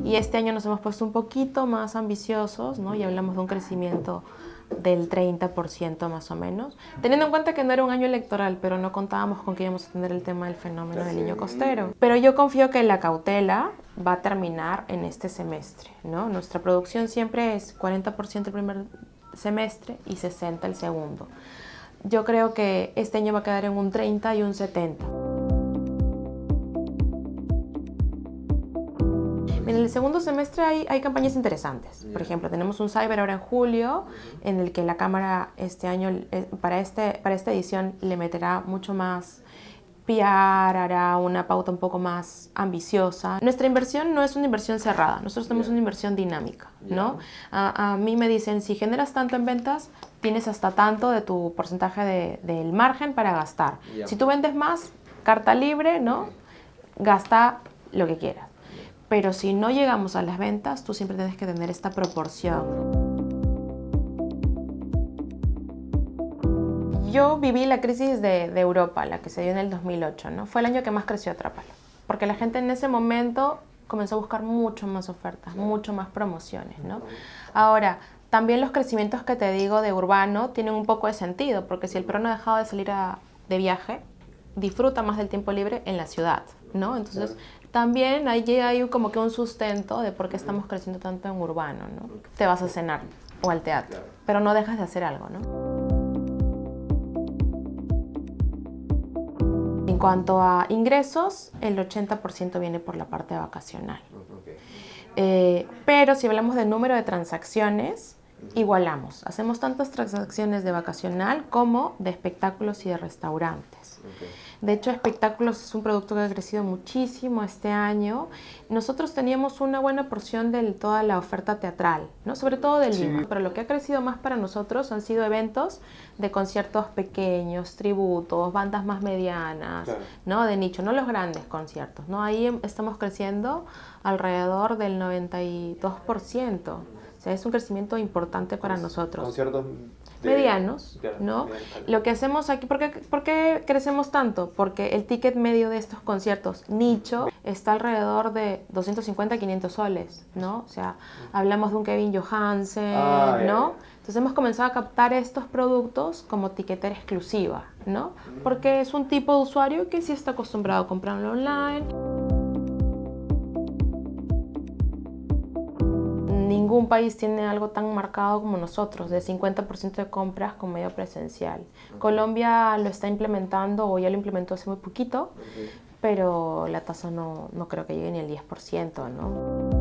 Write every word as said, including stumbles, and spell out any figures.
Y este año nos hemos puesto un poquito más ambiciosos, ¿no? Y hablamos de un crecimiento del treinta por ciento más o menos, teniendo en cuenta que no era un año electoral, pero no contábamos con que íbamos a tener el tema del fenómeno del niño costero. Pero yo confío que la cautela va a terminar en este semestre, ¿no? Nuestra producción siempre es cuarenta por ciento el primer semestre y sesenta por ciento el segundo. Yo creo que este año va a quedar en un treinta y un setenta. En el segundo semestre hay, hay campañas interesantes. Por ejemplo, tenemos un Cyber ahora en julio, en el que la Cámara este año, para, este, para esta edición, le meterá mucho más P R, hará una pauta un poco más ambiciosa. Nuestra inversión no es una inversión cerrada, nosotros tenemos una inversión dinámica, ¿no? A, a mí me dicen, si generas tanto en ventas, tienes hasta tanto de tu porcentaje de, del margen para gastar. Si tú vendes más, carta libre, ¿no? Gasta lo que quieras. Pero si no llegamos a las ventas, tú siempre tienes que tener esta proporción. Yo viví la crisis de, de Europa, la que se dio en el dos mil ocho, ¿no? Fue el año que más creció Trápalo, porque la gente en ese momento comenzó a buscar mucho más ofertas, mucho más promociones, ¿no? Ahora, también los crecimientos que te digo de urbano tienen un poco de sentido, porque si el peruano ha dejado de salir a, de viaje, disfruta más del tiempo libre en la ciudad, ¿no? Entonces, claro, también ahí hay como que un sustento de por qué estamos creciendo tanto en urbano, ¿no? Te vas a cenar o al teatro, pero no dejas de hacer algo, ¿no? En cuanto a ingresos, el ochenta por ciento viene por la parte vacacional. Eh, pero si hablamos del número de transacciones, igualamos. Hacemos tantas transacciones de vacacional como de espectáculos y de restaurantes. Okay. De hecho, espectáculos es un producto que ha crecido muchísimo este año. Nosotros teníamos una buena porción de toda la oferta teatral, ¿no? Sobre todo del Lima. Sí. Pero lo que ha crecido más para nosotros han sido eventos de conciertos pequeños, tributos, bandas más medianas, claro, ¿no? De nicho, no los grandes conciertos, ¿no? Ahí estamos creciendo alrededor del noventa y dos por ciento. O sea, es un crecimiento importante para nosotros. Conciertos de, medianos, ¿no? Medianos. Lo que hacemos aquí, ¿por qué, ¿por qué crecemos tanto? Porque el ticket medio de estos conciertos nicho está alrededor de doscientos cincuenta a quinientos soles, ¿no? O sea, hablamos de un Kevin Johansen, ah, ¿no? Entonces hemos comenzado a captar estos productos como tiquetera exclusiva, ¿no? Porque es un tipo de usuario que sí está acostumbrado a comprarlo online. Ningún país tiene algo tan marcado como nosotros, de cincuenta por ciento de compras con medio presencial. Okay. Colombia lo está implementando o ya lo implementó hace muy poquito, okay, pero la tasa no, no creo que llegue ni al diez por ciento, ¿no?